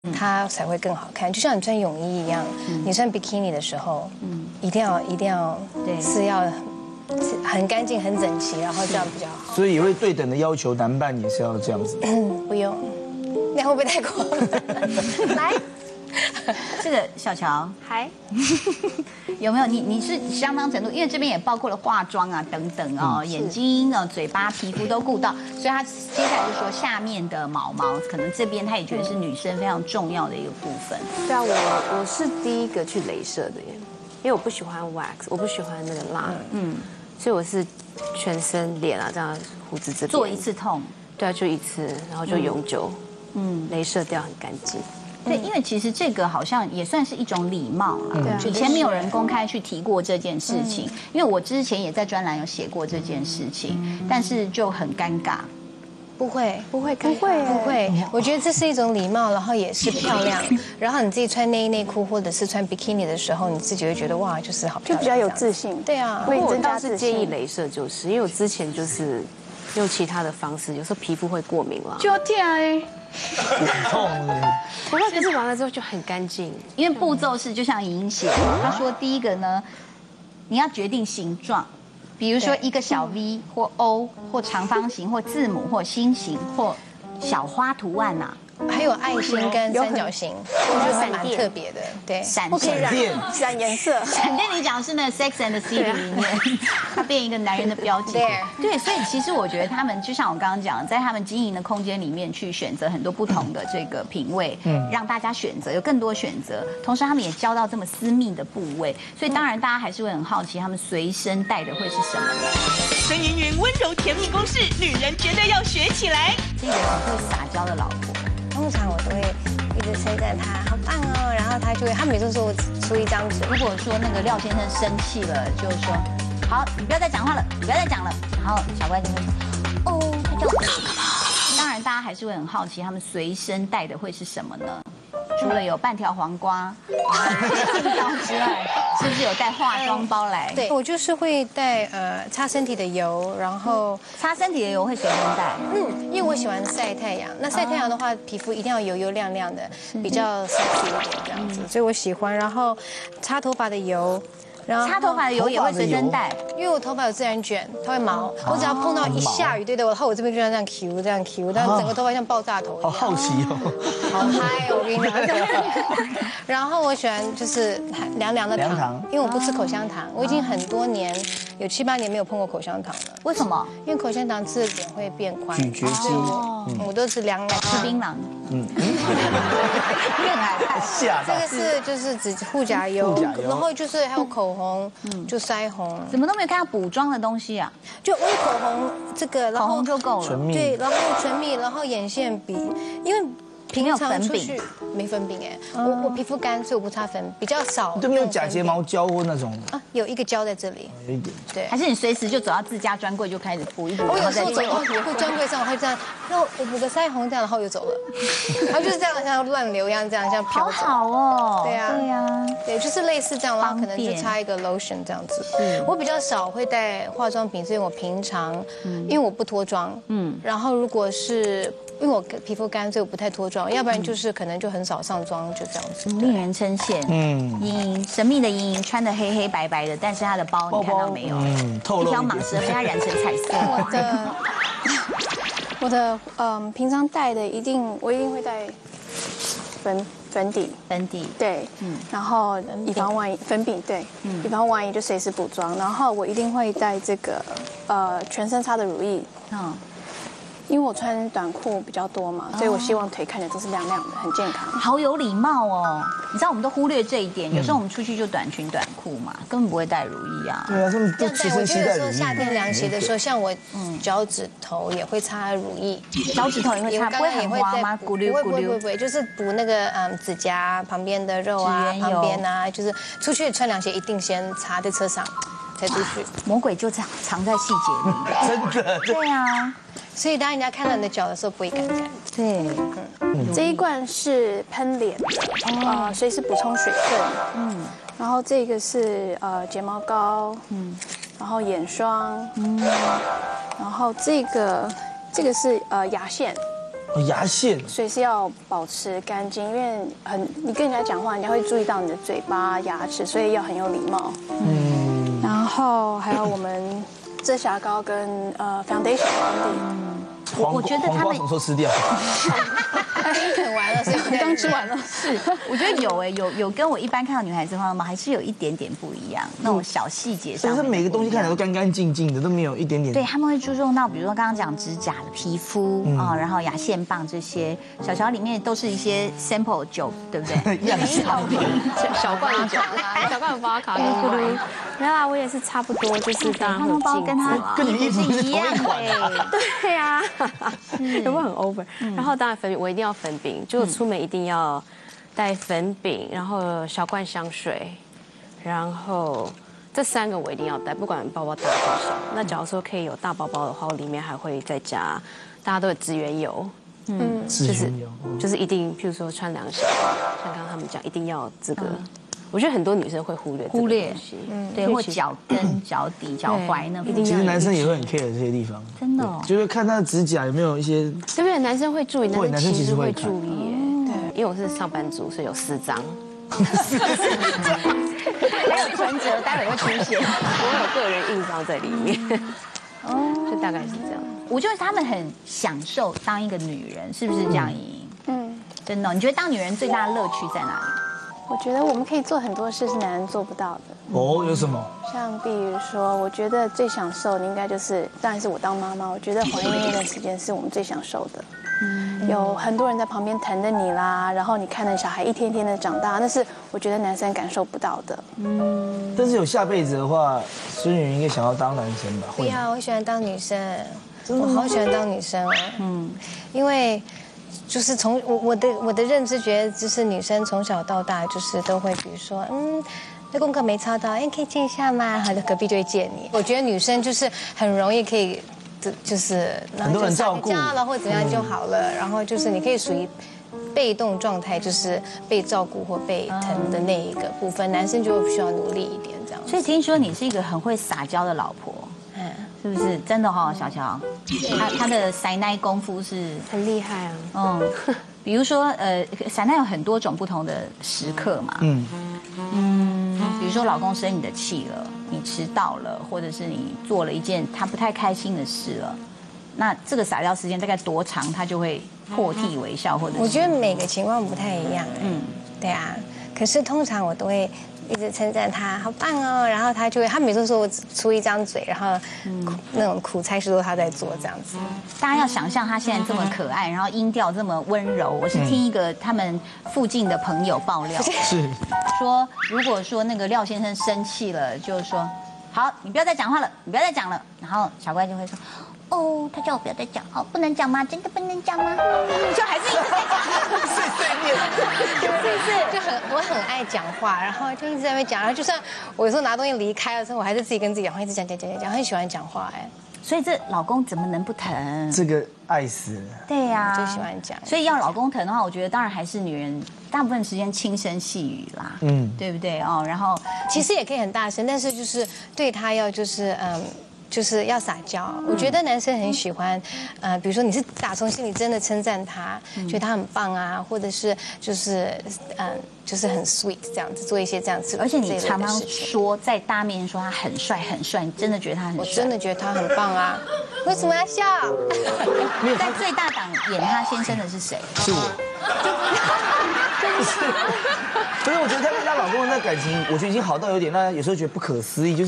它才会更好看。就像你穿泳衣一样，你穿比基尼的时候，一定要是要很干净、很整齐，然后这样比较好。 所以也会对等的要求男伴也是要这样子。 不用，那会不会太过分？ 来，这个小乔， 还有没有你是相当程度，因为这边也包括了化妆啊等等哦，眼睛啊、嘴巴、皮肤都顾到，所以他接下来就说下面的毛可能这边他也觉得是女生非常重要的一个部分。 对啊，我是第一个去雷射的耶，因为我不喜欢 wax， 我不喜欢那个蜡，所以我是全身脸啊这样胡子这边做一次痛， 对啊，就一次，然后就永久，雷射掉很干净。 对，因为其实这个好像也算是一种礼貌啦。以前没有人公开去提过这件事情，因为我之前也在专栏有写过这件事情，但是就很尴尬。 不会， 不会， 我觉得这是一种礼貌，然后也是漂亮。然后你自己穿内衣内裤或者是穿比基尼的时候，你自己会觉得哇，就是好漂亮， 就比较有自信。 对啊， 不过我倒是建议雷射，就是因为我之前就是用其他的方式，有时候皮肤会过敏了， 就痛哎。 痛。 不过可是完了之后就很干净。 因为步骤是就像莹莹写的，她说第一个呢，你要决定形状。比如说一个小 V 或 O 或长方形或字母或心形或小花图案呐， 还有爱心跟三角形，我觉得还蛮特别的。对， 闪不可以电。 染颜色。 闪电你讲的是那个 Sex and the City 里面，它变一个男人的标记。对，所以其实我觉得他们就像我刚刚讲的，在他们经营的空间里面去选择很多不同的这个品味，让大家选择有更多选择，同时他们也教到这么私密的部位，所以当然大家还是会很好奇他们随身带的会是什么呢？ 孙芸芸温柔甜蜜公式，女人绝对要学起来。 这个会撒娇的老婆。 通常我都会一直称赞他，好棒哦，然后他每次说我出一张纸。 如果说那个廖先生生气了，就是说，好，你不要再讲话了，你不要再讲了。然后小乖就会说，哦，他叫我。当然，大家还是会很好奇，他们随身带的会是什么呢？除了有半条黄瓜、剃刀之外，是不是有带化妆包来？ 对，我就是会带擦身体的油，然后擦身体的油会随身带。 因为我喜欢晒太阳。那晒太阳的话，皮肤一定要油油亮亮的，比较 sexy 一点这样子，所以我喜欢。然后擦头发的油。然后擦头发的油也会随身带， 因为我头发有自然卷，它会毛。我只要碰到一下雨，对的，然后我这边就这样 Q 这样 Q， 但整个头发像爆炸头一样。 好好奇哦， 好嗨哦！我跟你讲。然后我喜欢就是凉凉的糖，因为我不吃口香糖，我已经很多年有7、8年没有碰过口香糖了。 为什么？ 因为口香糖吃的脸会变宽。 咀嚼肌。 我都吃凉凉。 吃槟榔。更害怕。 吓到。 这个是就是指护甲油，然后就是还有口红，就腮红。 怎么都没有看到补妆的东西啊？ 就我有口红这个，然后口红就够了。 对，然后唇蜜，然后眼线笔，因为。平常出去没粉饼哎，我皮肤干，所以我不擦粉，比较少。 就没有假睫毛胶或那种啊，有一个胶在这里， 有一点。 对， 还是你随时就走到自家专柜就开始补一补。 我有时候走到会专柜上，我会这样，然后我补个腮红这样，然后又走了，然后就是这样像乱流一样，这样像飘走。 好哦。 对啊， 对呀， 对，就是类似这样，然后可能就擦一个 lotion 这样子。我比较少会带化妆品，是因为我平常，因为我不脱妆，然后如果是。因为我皮肤干，所以我不太脱妆，要不然就是可能就很少上妆，就这样子。 令人称羡。莹莹，神秘的莹莹穿的黑黑白白的，但是她的包你看到没有？一条蟒蛇被她染成彩色。 我的平常带的我一定会带粉底，对，然后以防万一粉饼对，以防万一就随时补妆，然后我一定会带这个全身擦的乳液，因为我穿短裤比较多嘛，所以我希望腿看起来都是亮亮的，很健康。 好有礼貌哦！你知道我们都忽略这一点，有时候我们出去就短裙短裤嘛，根本不会带乳液啊。 对啊，他们都随身携带乳液。我觉得有时候夏天凉鞋的时候，像我脚趾头也会擦乳液， 脚趾头也会擦，不会很滑吗？咕溜咕溜。 不会，就是补那个指甲旁边的肉啊，旁边啊，就是出去穿凉鞋一定先擦在车上才出去。 魔鬼就这样藏在细节里， 真的。 对啊。 所以当人家看到你的脚的时候，不会敢看。 对， 这一罐是喷脸的，随时补充水分。然后这个是睫毛膏，然后眼霜，然后这个是牙线， 牙线随时要保持干净，因为你跟人家讲话，人家会注意到你的嘴巴、牙齿，所以要很有礼貌。然后还有我们遮瑕膏跟foundation 我觉得他们黄瓜什么时候吃掉？ 啃完了，所以刚吃完了。 是，我觉得有跟我一般看到女孩子化妆吗？还是有一点点不一样，那种小细节上。 但是每个东西看起来都干干净净的，都没有一点点。 对，他们会注重到，比如说刚刚讲指甲的皮肤啊，然后牙线棒这些，小乔里面都是一些 sample 酒，对不对？ 样式好评， 小罐的酒，小罐的巴卡，没有啦，我也是差不多，就是当然会包跟他跟你衣服是一样的。 对呀，有没有很 over？然后当然粉饼我一定要粉饼，就出门一定要带粉饼，然后小罐香水，然后这3个我一定要带，不管包包大多小。那假如说可以有大包包的话，我里面还会再加大家都有指缘油，就是一定，譬如说穿凉鞋，像刚刚他们讲，一定要这个。我觉得很多女生会忽略， 对，或脚跟、脚底、脚踝那。 其实男生也会很 care 这些地方， 真的， 就是看他的指甲有没有一些。 对不对？男生会注意，男生其实会注意耶。 对， 因为我是上班族，所以有4张。 还有存折，待会会出现。 我有个人印章在里面。就大概是这样。 我觉得他们很享受当一个女人，是不是这样？真的，你觉得当女人最大的乐趣在哪里？ 我觉得我们可以做很多事是男人做不到的。 哦，有什么？ 像比如说，我觉得最享受的应该就是，当然是我当妈妈。我觉得怀孕那段时间是我们最享受的。有很多人在旁边疼着你啦，然后你看着小孩一天天的长大，那是我觉得男生感受不到的。 但是有下辈子的话，孙芸应该想要当男生吧？ 不要，我喜欢当女生，我好喜欢当女生哦。因为。就是从我的认知觉得，就是女生从小到大就是都会，比如说，那功课没抄到，可以借一下吗？好的，隔壁就会借你。我觉得女生就是很容易可以，就是很多人照顾了或怎样就好了，然后就是你可以属于被动状态，就是被照顾或被疼的那一个部分，男生就需要努力一点这样。 所以听说你是一个很会撒娇的老婆。是不是真的哈，小乔？他的塞奶功夫是很厉害啊。 比如说塞奶有很多种不同的时刻嘛。比如说老公生你的气了，你迟到了，或者是你做了一件他不太开心的事了，那这个撒娇时间大概多长，他就会破涕为笑，或者是我觉得每个情况不太一样。对啊，可是通常我都会。一直称赞他好棒哦，然后他每次说我只出一张嘴，然后那种苦差事都他在做这样子。 大家要想象他现在这么可爱，然后音调这么温柔。我是听一个他们附近的朋友爆料， 是说如果说那个廖先生生气了，就是说好，你不要再讲话了，你不要再讲了，然后小乖就会说。他叫我不要再讲哦，不能讲吗？真的不能讲吗？就还是一直在讲， 碎碎念， 就我很爱讲话，然后就一直在那边讲，然后就算我有时候拿东西离开的时候，我还是自己跟自己讲话，一直讲，很喜欢讲话哎。 所以这老公怎么能不疼？ 这个爱死了。 对呀， 就喜欢讲。 所以要老公疼的话，我觉得当然还是女人大部分时间轻声细语啦，对不对哦？然后其实也可以很大声，但是就是对他要就是要撒娇，我觉得男生很喜欢，比如说你是打从心里真的称赞他，觉得他很棒啊，或者是就是很 sweet 这样子，做一些这样子， 而且你常常说在大面说他很帅很帅，你真的觉得他很帅？ 我真的觉得他很棒啊，为什么要笑？ 在最大档演他先生的是谁？ 是我。不是，我觉得她跟她老公的那感情，我觉得已经好到有点让她有时候觉得不可思议，就是。